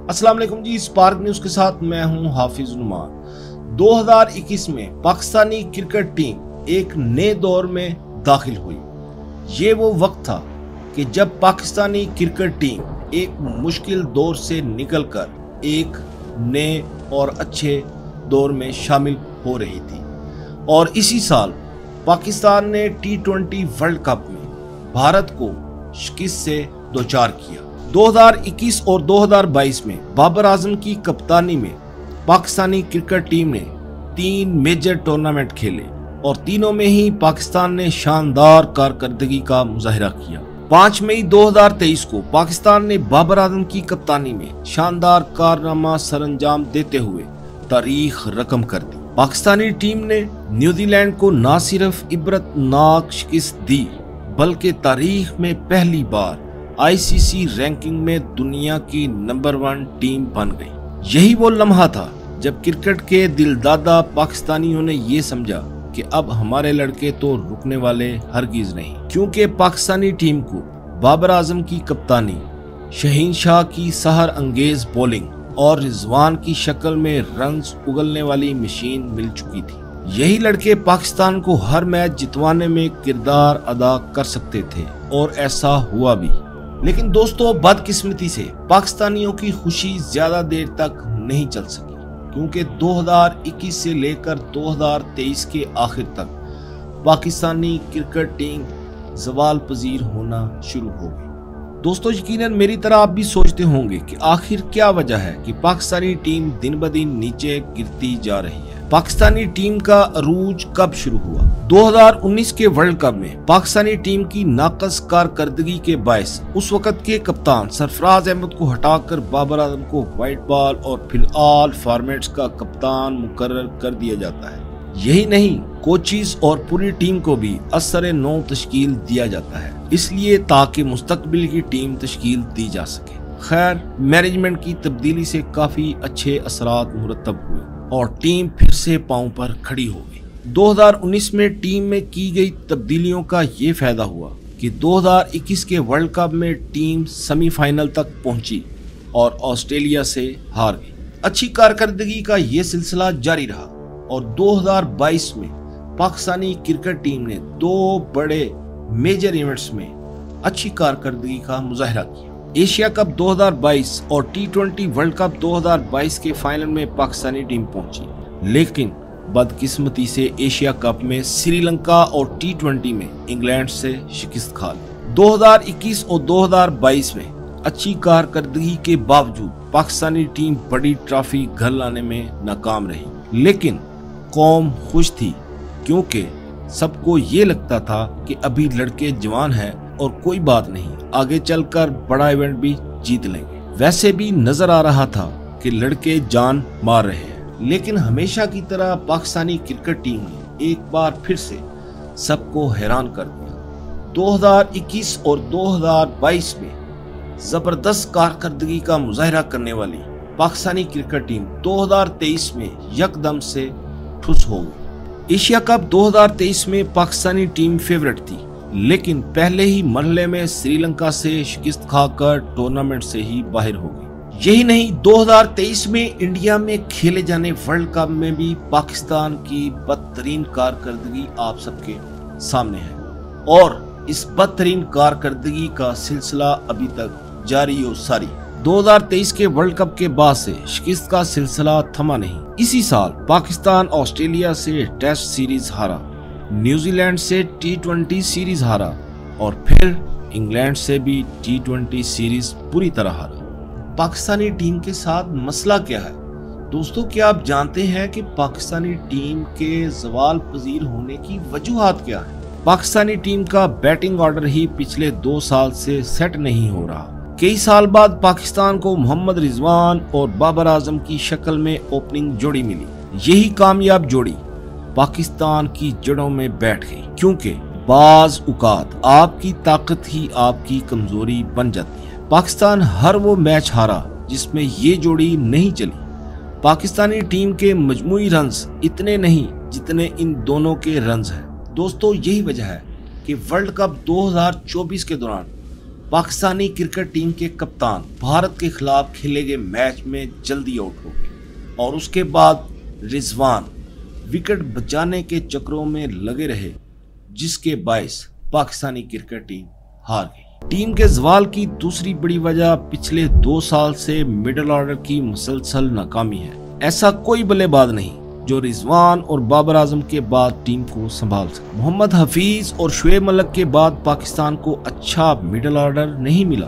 अस्सलाम वालेकुम जी, spark news के साथ मैं हूं हाफिज नुमान। 2021 में पाकिस्तानी क्रिकेट टीम एक नए दौर में दाखिल हुई। ये वो वक्त था कि जब पाकिस्तानी क्रिकेट टीम एक मुश्किल दौर से निकलकर एक नए और अच्छे दौर में शामिल हो रही थी। और इसी साल पाकिस्तान ने T20 वर्ल्ड कप में भारत को शिकस्त से दोचार किया। 2021 और 2022 में बाबर आजम की कप्तानी में पाकिस्तानी क्रिकेट टीम ने 3 मेजर टूर्नामेंट खेले और तीनों में ही पाकिस्तान ने शानदार कारकर्दगी का मुजाहिरा किया। 5 मई 2023 को पाकिस्तान ने बाबर आजम की कप्तानी में शानदार कारनामा सरअंजाम देते हुए तारीख रकम कर दी। पाकिस्तानी टीम ने न्यूजीलैंड को न सिर्फ इबरतनाक शिकस्त दी बल्कि तारीख में पहली बार ICC रैंकिंग में दुनिया की नंबर 1 टीम बन गई। यही वो लम्हा था जब क्रिकेट के दिलदादा पाकिस्तानियों ने ये समझा कि अब हमारे लड़के तो रुकने वाले हरगिज नहीं, क्योंकि पाकिस्तानी टीम को बाबर आजम की कप्तानी, शहीन शाह की सहर अंगेज बॉलिंग और रिजवान की शक्ल में रन्स उगलने वाली मशीन मिल चुकी थी। यही लड़के पाकिस्तान को हर मैच जितवाने में किरदार अदा कर सकते थे और ऐसा हुआ भी। लेकिन दोस्तों, बदकिस्मती से पाकिस्तानियों की खुशी ज्यादा देर तक नहीं चल सकी, क्योंकि 2021 से लेकर 2023 के आखिर तक पाकिस्तानी क्रिकेट टीम ज़वाल पजीर होना शुरू हो गई। दोस्तों, यकीनन मेरी तरह आप भी सोचते होंगे कि आखिर क्या वजह है कि पाकिस्तानी टीम दिन ब दिन नीचे गिरती जा रही है। पाकिस्तानी टीम का अरूज कब शुरू हुआ? 2019 के वर्ल्ड कप में पाकिस्तानी टीम की नाकस कारकर्दगी के बायस उस वक्त के कप्तान सरफराज अहमद को हटाकर बाबर आजम को व्हाइट बॉल और फिलहाल फॉर्मेट्स का कप्तान मुकर्रर कर दिया जाता है। यही नहीं, कोचिज और पूरी टीम को भी असर नौ तश्कील दिया जाता है, इसलिए ताकि मुस्तकबिल की टीम तश्कील दी जा सके। खैर, मैनेजमेंट की तब्दीली से काफी अच्छे असरात मुरतब हुए और टीम फिर से पांव पर खड़ी हो गई। 2019 में टीम में की गई तब्दीलियों का ये फायदा हुआ कि 2021 के वर्ल्ड कप में टीम सेमीफाइनल तक पहुंची और ऑस्ट्रेलिया से हार गई। अच्छी कारकर्दगी का ये सिलसिला जारी रहा और 2022 में पाकिस्तानी क्रिकेट टीम ने 2 बड़े मेजर इवेंट्स में अच्छी कारकर्दगी का मुजाहिरा किया। एशिया कप 2022 और T20 वर्ल्ड कप 2022 के फाइनल में पाकिस्तानी टीम पहुंची, लेकिन बदकिस्मती से एशिया कप में श्रीलंका और T20 में इंग्लैंड से शिकस्त खा ली। 2021 और 2022 में अच्छी कारकर्दगी के बावजूद पाकिस्तानी टीम बड़ी ट्रॉफी घर लाने में नाकाम रही, लेकिन कौम खुश थी क्योंकि सबको ये लगता था कि अभी लड़के जवान हैं और कोई बात नहीं, आगे चलकर बड़ा इवेंट भी जीत लेंगे। वैसे भी नजर आ रहा था कि लड़के जान मार रहे हैं, लेकिन हमेशा की तरह पाकिस्तानी क्रिकेट टीम ने एक बार फिर से सबको हैरान कर दिया। 2021 और 2022 में जबरदस्त कारकर्दगी का मुजाहिरा करने वाली पाकिस्तानी क्रिकेट टीम 2023 में यकदम से ठुस हो गई। एशिया कप 2023 में पाकिस्तानी टीम फेवरेट थी, लेकिन पहले ही मरहले में श्रीलंका से शिकस्त खाकर टूर्नामेंट से ही बाहर हो गई। यही नहीं, 2023 में इंडिया में खेले जाने वर्ल्ड कप में भी पाकिस्तान की बदतरीन कारकर्दगी आप सबके सामने है और इस बदतरीन कारकर्दगी का सिलसिला अभी तक जारी और सारी। 2023 के वर्ल्ड कप के बाद से शिकस्त का सिलसिला थमा नहीं। इसी साल पाकिस्तान ऑस्ट्रेलिया से टेस्ट सीरीज हारा, न्यूजीलैंड से T20 सीरीज हारा और फिर इंग्लैंड से भी T20 सीरीज पूरी तरह हारा। पाकिस्तानी टीम के साथ मसला क्या है? दोस्तों, क्या आप जानते हैं कि पाकिस्तानी टीम के ज़वाल पजीर होने की वजूहात क्या है? पाकिस्तानी टीम का बैटिंग ऑर्डर ही पिछले 2 साल से सेट नहीं हो रहा। कई साल बाद पाकिस्तान को मोहम्मद रिजवान और बाबर आजम की शक्ल में ओपनिंग जोड़ी मिली। यही कामयाब जोड़ी पाकिस्तान की जड़ों में बैठ गई, क्योंकि बाज औकात आपकी ताकत ही आपकी कमजोरी बन जाती है। पाकिस्तान हर वो मैच हारा जिसमें ये जोड़ी नहीं चली। पाकिस्तानी टीम के मजमूई रन्स इतने नहीं जितने इन दोनों के रन्स हैं। दोस्तों, यही वजह है कि वर्ल्ड कप 2024 के दौरान पाकिस्तानी क्रिकेट टीम के कप्तान भारत के खिलाफ खेले गए मैच में जल्दी आउट हो गए और उसके बाद रिजवान विकेट बचाने के चक्रों में लगे रहे, जिसके बायस पाकिस्तानी क्रिकेट टीम हार गई। टीम के ज़वाल की दूसरी बड़ी वजह पिछले 2 साल से मिडिल ऑर्डर की मुसलसल नाकामी है। ऐसा कोई बल्लेबाज नहीं जो रिजवान और बाबर आजम के बाद टीम को संभाल सके। मोहम्मद हफीज और शुएब मलिक के बाद पाकिस्तान को अच्छा मिडिल ऑर्डर नहीं मिला।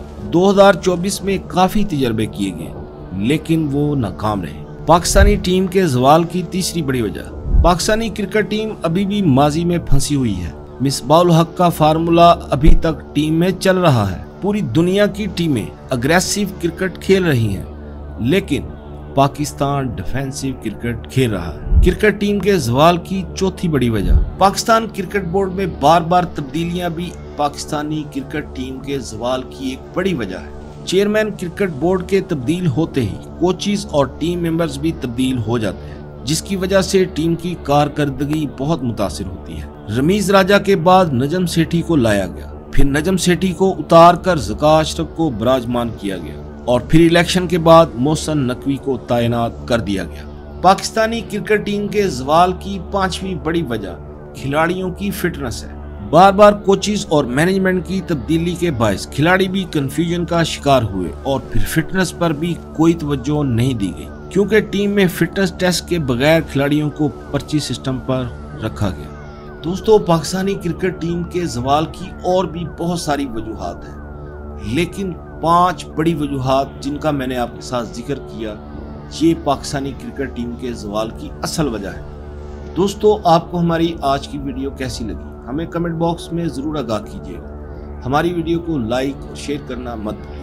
2024 में काफी तजर्बे किए गए लेकिन वो नाकाम रहे। पाकिस्तानी टीम के ज़वाल की तीसरी बड़ी वजह, पाकिस्तानी क्रिकेट टीम अभी भी माजी में फंसी हुई है। मिसबाउल हक का फार्मूला अभी तक टीम में चल रहा है। पूरी दुनिया की टीमें अग्रेसिव क्रिकेट खेल रही हैं, लेकिन पाकिस्तान डिफेंसिव क्रिकेट खेल रहा है। क्रिकेट टीम के ज़वाल की चौथी बड़ी वजह, पाकिस्तान क्रिकेट बोर्ड में बार बार तब्दीलियां भी पाकिस्तानी क्रिकेट टीम के ज़वाल की एक बड़ी वजह है। चेयरमैन क्रिकेट बोर्ड के तब्दील होते ही कोचिज और टीम मेंबर्स भी तब्दील हो जाते हैं, जिसकी वजह से टीम की कारकर्दगी बहुत मुतासिर होती है। रमीज राजा के बाद नजम सेठी को लाया गया, फिर नजम सेठी को उतार कर ज़का अशरफ को बराजमान किया गया और फिर इलेक्शन के बाद मोहसिन नकवी को तैनात कर दिया गया। पाकिस्तानी क्रिकेट टीम के ज़वाल की पांचवी बड़ी वजह खिलाड़ियों की फिटनेस है। बार बार कोचिज और मैनेजमेंट की तब्दीली के बायस खिलाड़ी भी कंफ्यूजन का शिकार हुए और फिर फिटनेस पर भी कोई तवज्जो नहीं दी गई, क्योंकि टीम में फिटनेस टेस्ट के बगैर खिलाड़ियों को पर्ची सिस्टम पर रखा गया। दोस्तों, पाकिस्तानी क्रिकेट टीम के ज़वाल की और भी बहुत सारी वजूहात हैं, लेकिन 5 बड़ी वजूहात जिनका मैंने आपके साथ जिक्र किया, ये पाकिस्तानी क्रिकेट टीम के ज़वाल की असल वजह है। दोस्तों, आपको हमारी आज की वीडियो कैसी लगी हमें कमेंट बॉक्स में ज़रूर आगाह कीजिएगा। हमारी वीडियो को लाइक और शेयर करना मत भूलिए।